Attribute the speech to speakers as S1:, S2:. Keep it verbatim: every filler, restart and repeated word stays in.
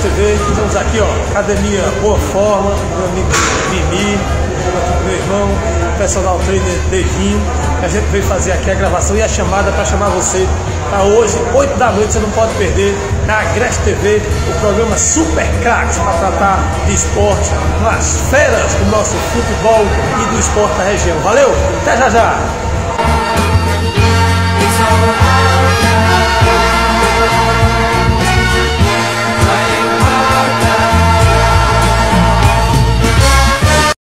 S1: T V. Estamos aqui, ó, Academia Boa Forma, meu amigo Mimi, meu irmão, personal trainer Devinho. A gente veio fazer aqui a gravação e a chamada para chamar você para hoje, oito da noite, você não pode perder, na Agreste T V, o programa Super Craques, para tratar de esporte, nas feras do nosso futebol e do esporte da região. Valeu, até já já!
S2: It's all out now.